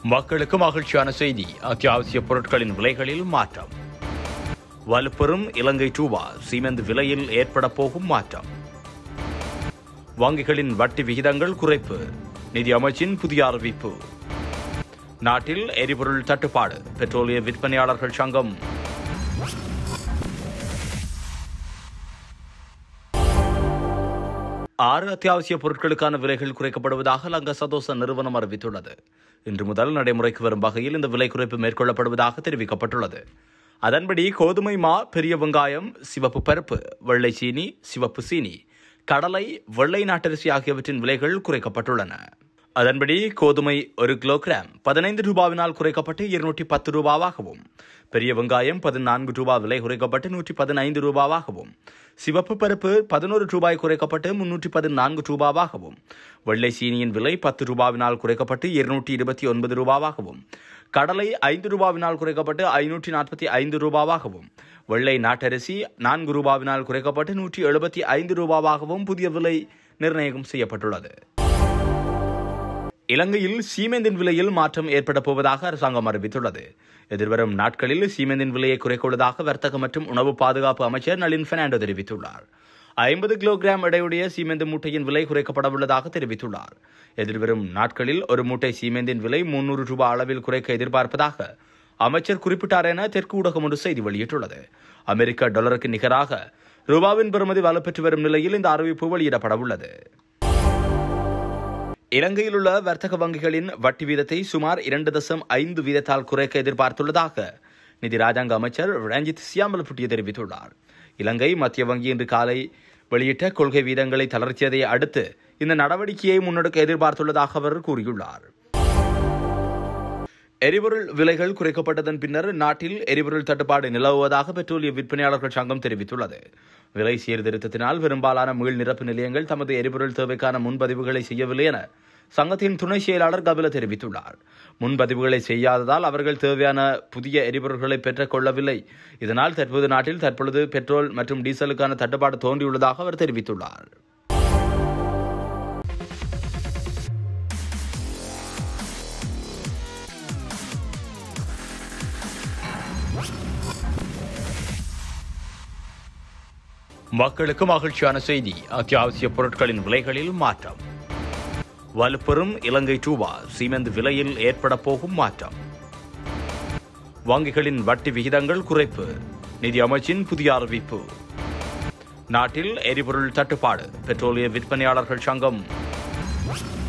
மக்களுக்கு மகிழ்ச்சியான செய்தி. அத்தியாவசிய பொருட்களின் விலைகளில் மாற்றம். வலுப்பெறும் இலங்கை ரூபா சீமெந்து விலையில் ஏற்பட போகும் மாற்றம். வங்கிகளின் வட்டி விகிதங்கள் குறைப்பு. நிதி அமைச்சின் புதிய அறிவிப்பு. நாட்டில் எரிபொருள் தட்டுப்பாடு. பெட்ரோலிய விற்பனையாளர்கள் சங்கம். ஆறு அத்தியாவசிய பொருட்களுக்கான விலைகள் குறைக்கப்படுவதாக லங்கா சதோச நிறுவனம் அறிவித்துள்ளது. இன்று முதல் நடைமுறைக்கு வரும் வகையில் இந்த விலை குறைப்பு மேற்கொள்ளப்படுவதாக தெரிவிக்கப்பட்டுள்ளது. அதன்படி கோதுமை மா, பெரிய வெங்காயம், சிவப்பு பருப்பு, வெள்ளை சீனி, சிவப்பு சீனி, கடலை, வெள்ளை நாட்டரிசி ஆகியவற்றின் விலைகள் குறைக்கப்பட்டுள்ளன. அதன்படி கோதுமை 1 கிலோகிராம் 15 ரூபாவினால் குறைக்கப்பட்டு 210 ரூபாவாகவும், பெரிய வெங்காயம் 14 ரூபாய் விலை குறைக்கப்பட்டு 115 ரூபாவாகவும், சிவப்பு பருப்பு 11 ரூபாய் குறைக்கப்பட்டு 314 ரூபாவாகவும், வெள்ளை சீனியின் விலை 10 ரூபாவினால் குறைக்கப்பட்டு 229 ரூபாவாகவும், கடலை 5 ரூபாவினால் குறைக்கப்பட்டு 545 ரூபாவாகவும், வெள்ளை நாட்டரிசி 4 ரூபாவினால் குறைக்கப்பட்டு 175 ரூபாவாகவும் புதிய விலை நிர்ணயம் செய்யப்பட்டுள்ளது. இலங்கையில் சீமெந்தின் விலையில் மாற்றம் ஏற்பட போவதாக அரசாங்கம் அறிவித்துள்ளது. எதிர்வரும் நாட்களில் சீமெந்தின் விலையை குறைக்கவுள்ளதாக வர்த்தக மற்றும் உணவு பாதுகாப்பு அமைச்சர் நளின் பெர்னாண்டோ தெரிவித்துள்ளார். 50 கிலோகிராம் எடையுடைய சீமெந்து மூட்டையின் விலை குறைக்கப்படவுள்ளதாக தெரிவித்துள்ளார். எதிர்வரும் நாட்களில் ஒரு மூட்டை சீமெந்தின் விலை 300 ரூபாய் அளவில் குறைக்க எதிர்பார்ப்பதாக அமைச்சர் குறிப்பிட்டார் என தெற்கு ஊடகம் ஒன்று செய்தி வெளியிட்டுள்ளது. அமெரிக்க டாலருக்கு நிகராக ரூபாவின் பெறுமதி வலுப்பெற்று வரும் நிலையில் இந்த அறிவிப்பு வெளியிடப்படவுள்ளது. இலங்கையில் உள்ள வர்த்தக வங்கிகளின் வட்டி வீதத்தை சுமார் 2.5 வீதத்தால் குறைக்க எதிர்பார்த்துள்ளதாக நிதி ராஜாங்க அமைச்சர் ரஞ்சித் சியாமலபுட்டிய தெரிவித்துள்ளார். இலங்கை மத்திய வங்கி இன்று காலை வெளியிட்ட கொள்கை வீதங்களை தளர்த்தியதை அடுத்து இந்த நடவடிக்கையை முன்னெடுக்க எதிர்பார்த்துள்ளதாக அவர் கூறியுள்ளார். எரிபொருள் விலைகள் குறைக்கப்பட்டதன் பின்னர் நாட்டில் எரிபொருள் தட்டுப்பாடு நிலவுவதாக பெட்ரோலிய விற்பனையாளர்கள் சங்கம் தெரிவித்துள்ளது. விலை சீர்திருத்தத்தினால் பெரும்பாலான மீள் நிரப்பு நிலையங்கள் தமது எரிபொருள் தேவைக்கான முன்பதிவுகளை செய்யவில்லை என சங்கத்தின் துணை செயலாளர் கபில தெரிவித்துள்ளார். முன்பதிவுகளை செய்யாததால் அவர்கள் தேவையான புதிய எரிபொருள்களை பெற்றுக் கொள்ளவில்லை. இதனால் தற்போது நாட்டில் பெட்ரோல் மற்றும் டீசலுக்கான தட்டுப்பாடு தோன்றியுள்ளதாக அவர் தெரிவித்துள்ளார். மக்களுக்கு மகிழ்ச்சியான செய்தி. அத்தியாவசிய பொருட்களின் விலைகளில் மாற்றம். வலுப்பெறும் இலங்கை ரூபா சீமெந்து விலையில் ஏற்பட போகும் மாற்றம். வங்கிகளின் வட்டி விகிதங்கள் குறைப்பு. நிதி அமைச்சின் புதிய அறிவிப்பு. நாட்டில் எரிபொருள் தட்டுப்பாடு. பெட்ரோலிய விற்பனையாளர்கள் சங்கம்.